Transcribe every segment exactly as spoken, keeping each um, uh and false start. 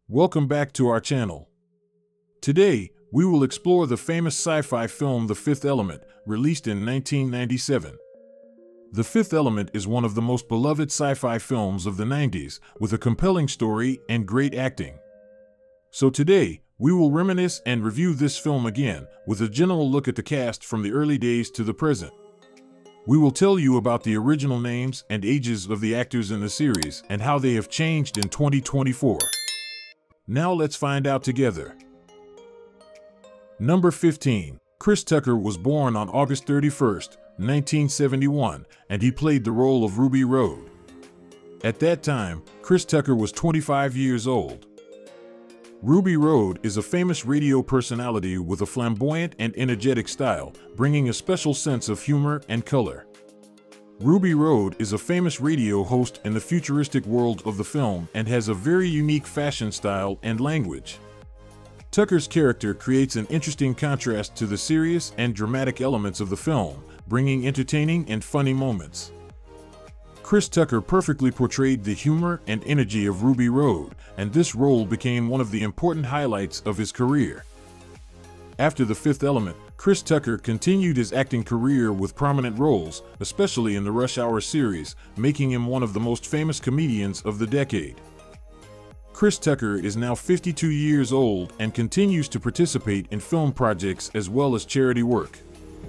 Welcome back to our channel. Today, we will explore the famous sci-fi film The Fifth Element, released in nineteen ninety-seven. The Fifth Element is one of the most beloved sci-fi films of the nineties, with a compelling story and great acting. So today, we will reminisce and review this film again, with a general look at the cast from the early days to the present. We will tell you about the original names and ages of the actors in the series and how they have changed in twenty twenty-four. Now let's find out together. Number fifteen. Chris Tucker was born on August thirty-first, nineteen seventy-one, and he played the role of Ruby Rhode. At that time, Chris Tucker was twenty-five years old. Ruby Rhode is a famous radio personality with a flamboyant and energetic style, bringing a special sense of humor and color. Ruby Rhode is a famous radio host in the futuristic world of the film and has a very unique fashion style and language. Tucker's character creates an interesting contrast to the serious and dramatic elements of the film, bringing entertaining and funny moments. Chris Tucker perfectly portrayed the humor and energy of Ruby Rhode, and this role became one of the important highlights of his career. After The Fifth Element, Chris Tucker continued his acting career with prominent roles, especially in the Rush Hour series, making him one of the most famous comedians of the decade. Chris Tucker is now fifty-two years old and continues to participate in film projects as well as charity work.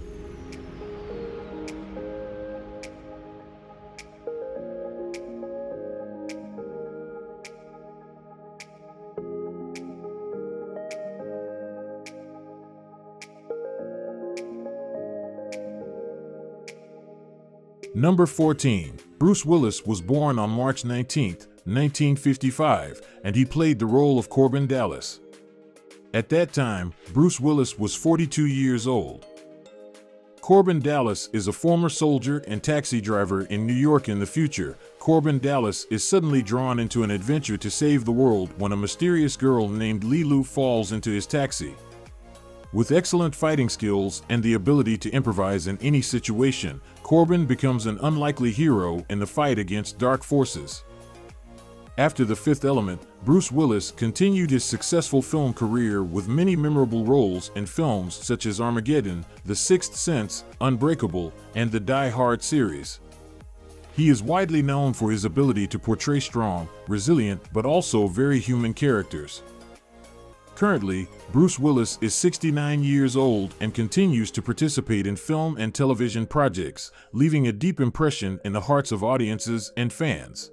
Number fourteen. Bruce Willis was born on March nineteenth, nineteen fifty-five, and he played the role of Corbin Dallas. At that time, Bruce Willis was forty-two years old. Corbin Dallas is a former soldier and taxi driver in New York in the future. Corbin Dallas is suddenly drawn into an adventure to save the world when a mysterious girl named Lilu falls into his taxi. With excellent fighting skills and the ability to improvise in any situation, Corbin becomes an unlikely hero in the fight against dark forces. After The Fifth Element, Bruce Willis continued his successful film career with many memorable roles in films such as Armageddon, The Sixth Sense, Unbreakable, and the Die Hard series. He is widely known for his ability to portray strong, resilient, but also very human characters. Currently, Bruce Willis is sixty-nine years old and continues to participate in film and television projects, leaving a deep impression in the hearts of audiences and fans.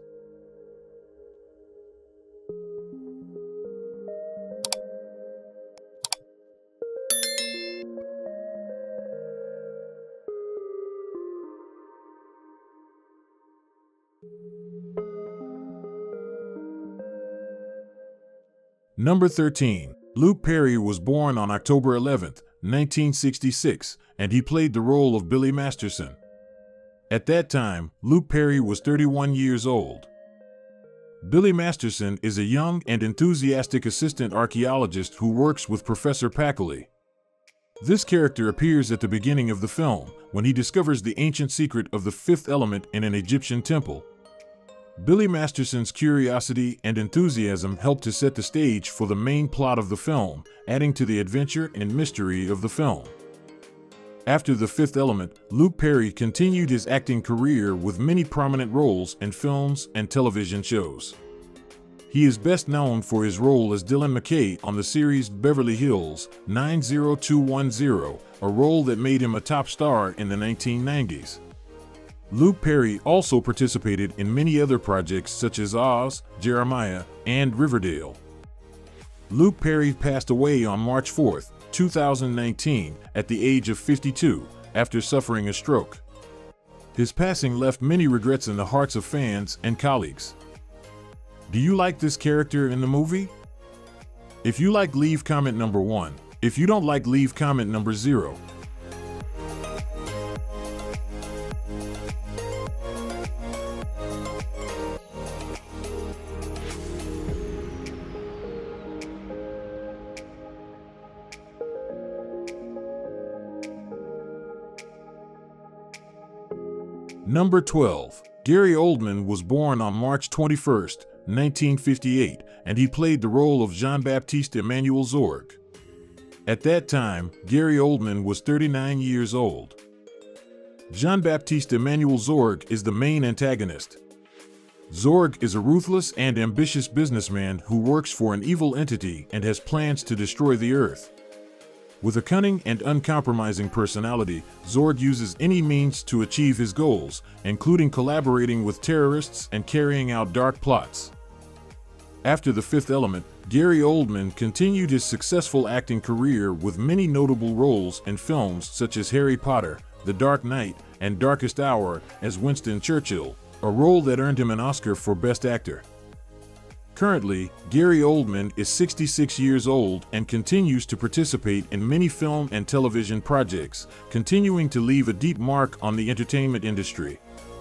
Number thirteen. Luke Perry was born on October eleventh, nineteen sixty-six, and he played the role of Billy Masterson. At that time, Luke Perry was thirty-one years old. Billy Masterson is a young and enthusiastic assistant archaeologist who works with Professor Packley. This character appears at the beginning of the film, when he discovers the ancient secret of the fifth element in an Egyptian temple. Billy Masterson's curiosity and enthusiasm help to set the stage for the main plot of the film, adding to the adventure and mystery of the film. After The Fifth Element, Luke Perry continued his acting career with many prominent roles in films and television shows. He is best known for his role as Dylan McKay on the series Beverly Hills nine oh two one oh, a role that made him a top star in the nineteen nineties. Luke Perry also participated in many other projects such as Oz, Jeremiah, and Riverdale. Luke Perry passed away on March fourth, two thousand nineteen, at the age of fifty-two, after suffering a stroke. His passing left many regrets in the hearts of fans and colleagues. Do you like this character in the movie? If you like, leave comment number one. If you don't like, leave comment number zero. Number twelve. Gary Oldman was born on March twenty-first, nineteen fifty-eight, and he played the role of Jean-Baptiste Emmanuel Zorg. At that time, Gary Oldman was thirty-nine years old. Jean-Baptiste Emmanuel Zorg is the main antagonist. Zorg is a ruthless and ambitious businessman who works for an evil entity and has plans to destroy the Earth. With a cunning and uncompromising personality, Zorg uses any means to achieve his goals, including collaborating with terrorists and carrying out dark plots. After The Fifth Element, Gary Oldman continued his successful acting career with many notable roles in films such as Harry Potter, The Dark Knight, and Darkest Hour as Winston Churchill, a role that earned him an Oscar for Best Actor. Currently, Gary Oldman is sixty-six years old and continues to participate in many film and television projects, continuing to leave a deep mark on the entertainment industry.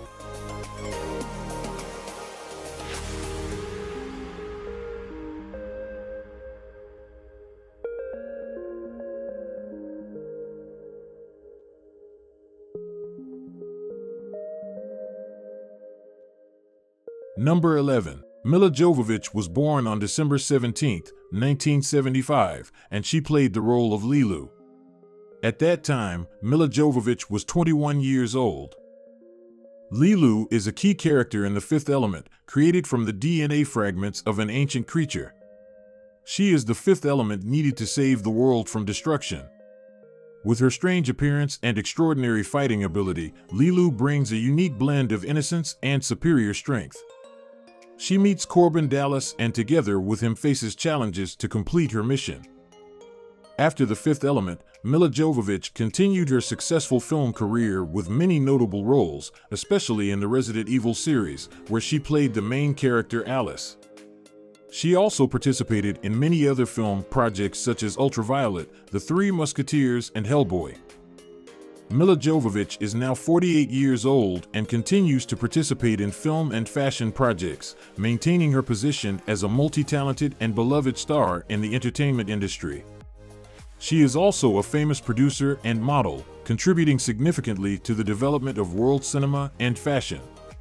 Number eleven. Milla Jovovich was born on December seventeenth, nineteen seventy-five, and she played the role of Leeloo. At that time, Milla Jovovich was twenty-one years old. Leeloo is a key character in The Fifth Element, created from the D N A fragments of an ancient creature. She is the fifth element needed to save the world from destruction. With her strange appearance and extraordinary fighting ability, Leeloo brings a unique blend of innocence and superior strength. She meets Corbin Dallas and together with him faces challenges to complete her mission. After The Fifth Element, Milla Jovovich continued her successful film career with many notable roles, especially in the Resident Evil series, where she played the main character Alice. She also participated in many other film projects such as Ultraviolet, The Three Musketeers, and Hellboy. Milla Jovovich is now forty-eight years old and continues to participate in film and fashion projects, maintaining her position as a multi-talented and beloved star in the entertainment industry. She is also a famous producer and model, contributing significantly to the development of world cinema and fashion.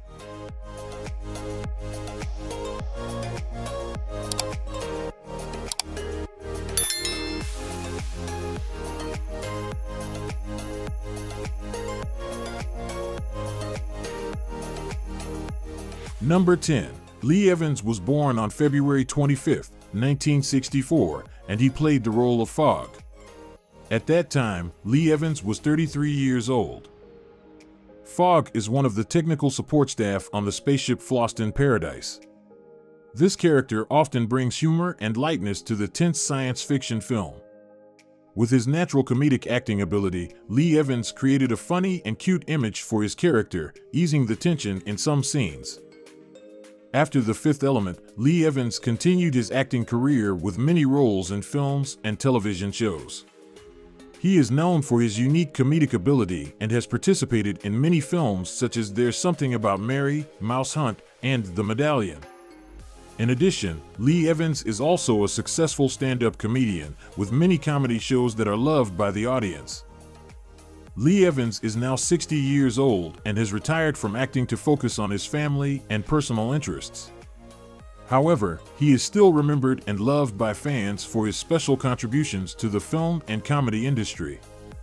Number ten. Lee Evans was born on February twenty-fifth, nineteen sixty-four, and he played the role of Fogg. At that time, Lee Evans was thirty-three years old. Fogg is one of the technical support staff on the spaceship Fhloston Paradise. This character often brings humor and lightness to the tense science fiction film. With his natural comedic acting ability, Lee Evans created a funny and cute image for his character, easing the tension in some scenes. After The Fifth Element, Lee Evans continued his acting career with many roles in films and television shows. He is known for his unique comedic ability and has participated in many films such as There's Something About Mary, Mouse Hunt, and The Medallion. In addition, Lee Evans is also a successful stand-up comedian with many comedy shows that are loved by the audience. Lee Evans is now sixty years old and has retired from acting to focus on his family and personal interests. However, he is still remembered and loved by fans for his special contributions to the film and comedy industry.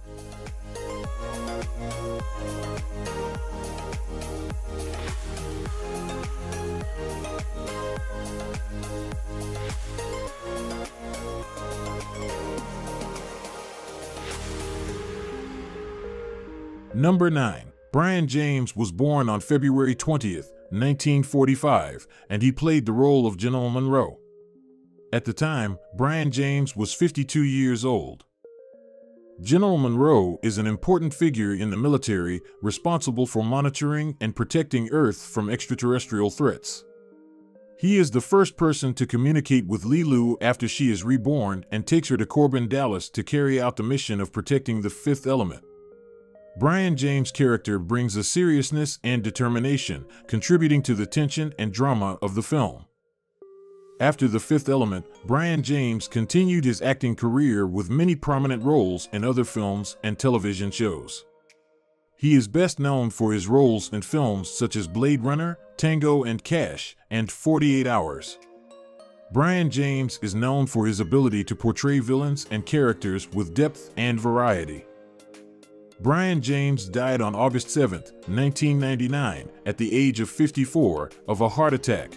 Number nine. Brian James was born on February twentieth, nineteen forty-five, and he played the role of General Monroe. At the time, Brian James was fifty-two years old. General Monroe is an important figure in the military, responsible for monitoring and protecting Earth from extraterrestrial threats. He is the first person to communicate with Leeloo after she is reborn and takes her to Corbin Dallas to carry out the mission of protecting the Fifth Element. Brian James' character brings a seriousness and determination, contributing to the tension and drama of the film. After The Fifth Element, Brian James continued his acting career with many prominent roles in other films and television shows. He is best known for his roles in films such as Blade Runner, Tango and Cash, and forty-eight hours. Brion James is known for his ability to portray villains and characters with depth and variety. Brion James died on August seventh, nineteen ninety-nine, at the age of fifty-four, of a heart attack.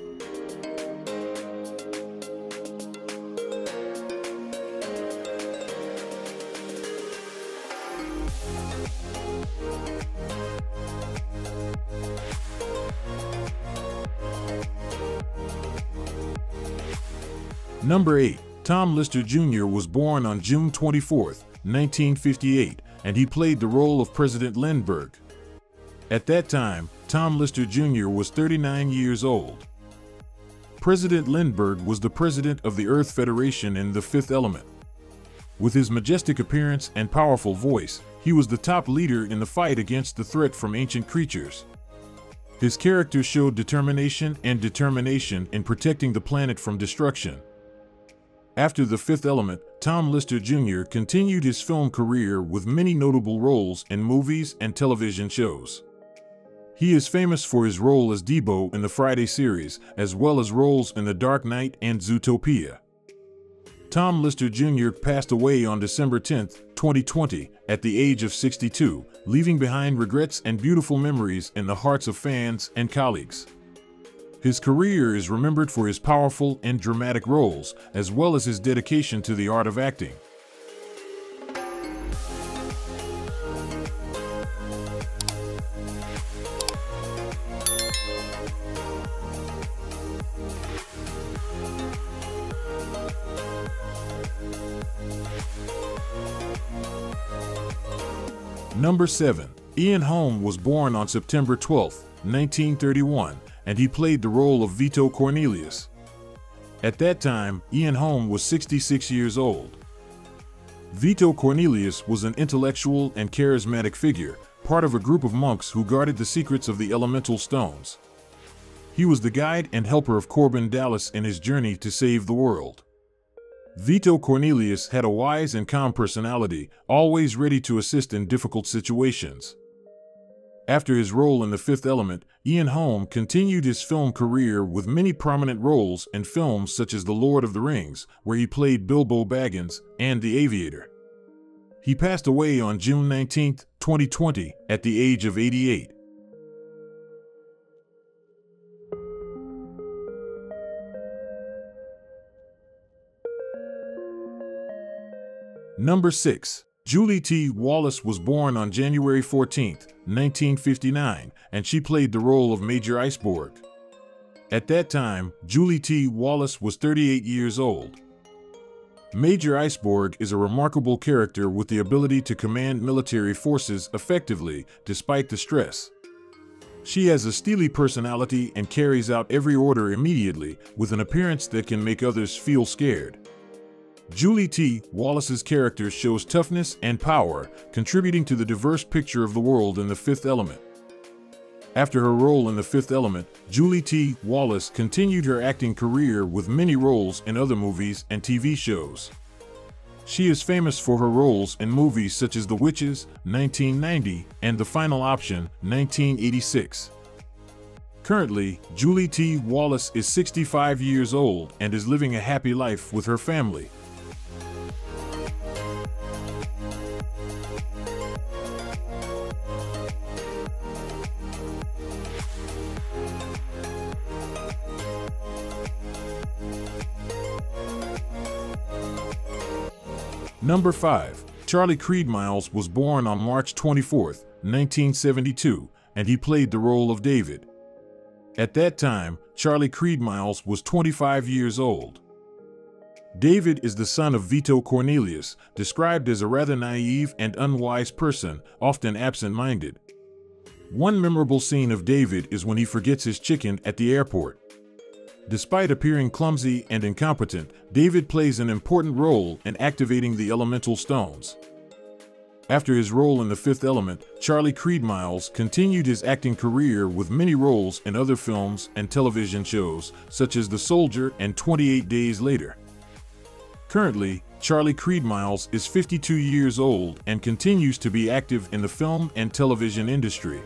Number eight. Tom Lister Junior was born on June twenty-fourth, nineteen fifty-eight, and he played the role of President Lindbergh. At that time, Tom Lister Junior was thirty-nine years old. President Lindbergh was the president of the Earth Federation in The Fifth Element. With his majestic appearance and powerful voice, he was the top leader in the fight against the threat from ancient creatures. His character showed determination and determination in protecting the planet from destruction. After The Fifth Element, Tom Lister Junior continued his film career with many notable roles in movies and television shows. He is famous for his role as Debo in the Friday series, as well as roles in The Dark Knight and Zootopia. Tom Lister Junior passed away on December tenth, twenty twenty, at the age of sixty-two, leaving behind regrets and beautiful memories in the hearts of fans and colleagues. His career is remembered for his powerful and dramatic roles, as well as his dedication to the art of acting. Number seven. Ian Holm was born on September twelfth, nineteen thirty-one, and he played the role of Vito Cornelius. At that time, Ian Holm was sixty-six years old. Vito Cornelius was an intellectual and charismatic figure, part of a group of monks who guarded the secrets of the elemental stones. He was the guide and helper of Corbin Dallas in his journey to save the world. Vito Cornelius had a wise and calm personality, always ready to assist in difficult situations. After his role in The Fifth Element, Ian Holm continued his film career with many prominent roles in films such as The Lord of the Rings, where he played Bilbo Baggins, and The Aviator. He passed away on June nineteenth, twenty twenty, at the age of eighty-eight. Number six. Julie T. Wallace was born on January fourteenth, nineteen fifty-nine, and she played the role of Major Iceborg. At that time, Julie T. Wallace was thirty-eight years old. Major Iceborg is a remarkable character with the ability to command military forces effectively, despite the stress. She has a steely personality and carries out every order immediately, with an appearance that can make others feel scared. Julie T. Wallace's character shows toughness and power, contributing to the diverse picture of the world in The Fifth Element. After her role in The Fifth Element, Julie T. Wallace continued her acting career with many roles in other movies and T V shows. She is famous for her roles in movies such as The Witches, nineteen ninety, and The Final Option, nineteen eighty-six. Currently, Julie T. Wallace is sixty-five years old and is living a happy life with her family. Number five. Charlie Creed Miles was born on March twenty-fourth, nineteen seventy-two, and he played the role of David. At that time, Charlie Creed Miles was twenty-five years old. David is the son of Vito Cornelius, described as a rather naive and unwise person, often absent-minded. One memorable scene of David is when he forgets his chicken at the airport. Despite appearing clumsy and incompetent, David plays an important role in activating the elemental stones. After his role in The Fifth Element, Charlie Creed Miles continued his acting career with many roles in other films and television shows, such as The Soldier and twenty-eight days later. Currently, Charlie Creed Miles is fifty-two years old and continues to be active in the film and television industry.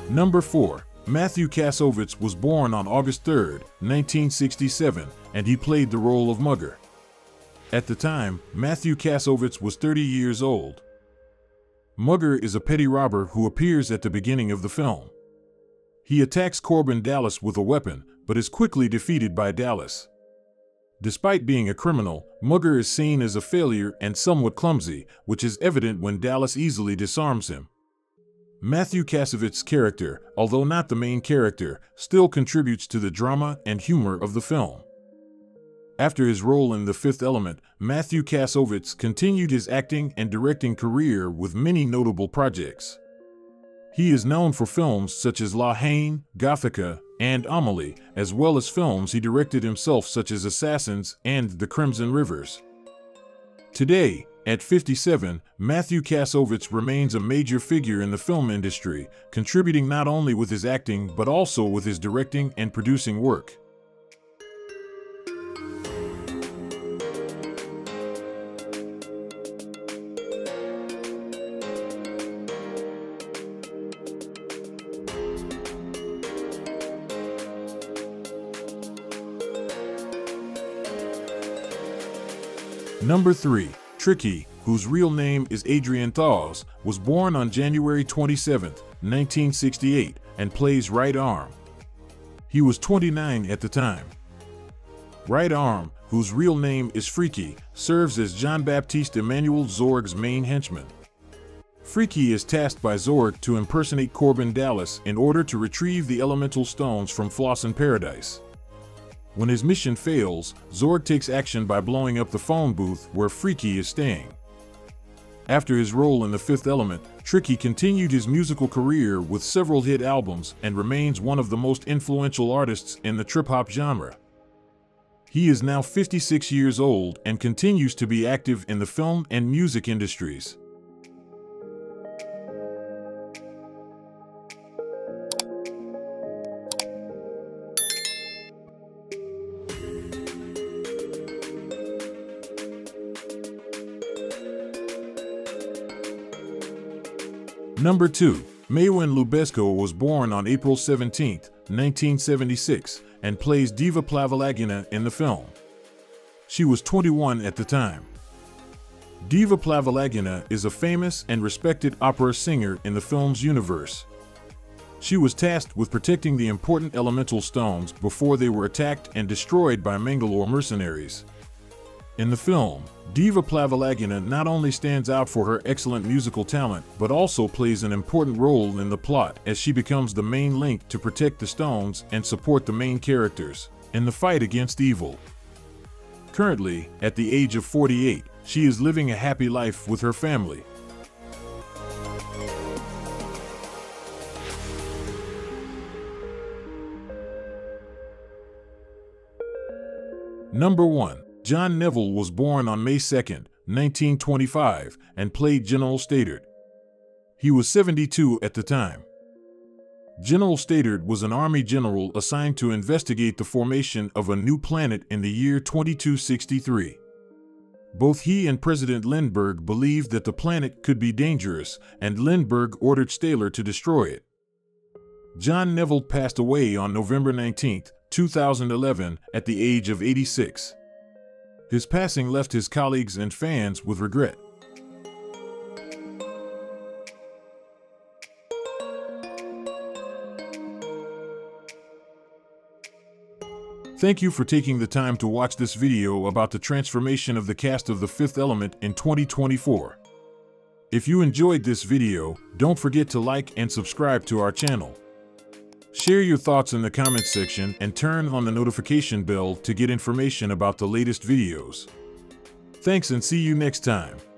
Number four. Matthew Kassovitz was born on August third, nineteen sixty-seven, and he played the role of Mugger. At the time, Matthew Kassovitz was thirty years old. Mugger is a petty robber who appears at the beginning of the film. He attacks Corbin Dallas with a weapon, but is quickly defeated by Dallas. Despite being a criminal, Mugger is seen as a failure and somewhat clumsy, which is evident when Dallas easily disarms him. Matthew Kassovitz's character, although not the main character, still contributes to the drama and humor of the film. After his role in The Fifth Element, Matthew Kassovitz continued his acting and directing career with many notable projects. He is known for films such as La Haine, Gothica, and Amelie, as well as films he directed himself such as Assassins and The Crimson Rivers. Today, at fifty-seven, Matthew Kassovitz remains a major figure in the film industry, contributing not only with his acting but also with his directing and producing work. Number three. Tricky, whose real name is Adrian Thaws, was born on January twenty-seventh, nineteen sixty-eight, and plays Right Arm. He was twenty-nine at the time. Right Arm, whose real name is Freaky, serves as Jean-Baptiste Emmanuel Zorg's main henchman. Freaky is tasked by Zorg to impersonate Corbin Dallas in order to retrieve the elemental stones from Flossin Paradise. When his mission fails, Zorg takes action by blowing up the phone booth where Freaky is staying. After his role in The Fifth Element, Tricky continued his musical career with several hit albums and remains one of the most influential artists in the trip-hop genre. He is now fifty-six years old and continues to be active in the film and music industries. Number two. Maywin Lubezko was born on April seventeenth, nineteen seventy-six, and plays Diva Plavalagina in the film. She was twenty-one at the time. Diva Plavalagina is a famous and respected opera singer in the film's universe. She was tasked with protecting the important elemental stones before they were attacked and destroyed by Mangalore mercenaries. In the film, Diva Plavalagina not only stands out for her excellent musical talent, but also plays an important role in the plot as she becomes the main link to protect the stones and support the main characters in the fight against evil. Currently, at the age of forty-eight, she is living a happy life with her family. Number one. John Neville was born on May second, nineteen twenty-five, and played General Statard. He was seventy-two at the time. General Statard was an army general assigned to investigate the formation of a new planet in the year twenty-two sixty-three. Both he and President Lindbergh believed that the planet could be dangerous, and Lindbergh ordered Staylor to destroy it. John Neville passed away on November nineteenth, two thousand eleven, at the age of eighty-six. His passing left his colleagues and fans with regret. Thank you for taking the time to watch this video about the transformation of the cast of The Fifth Element in twenty twenty-four. If you enjoyed this video, don't forget to like and subscribe to our channel. Share your thoughts in the comments section and turn on the notification bell to get information about the latest videos. Thanks and see you next time.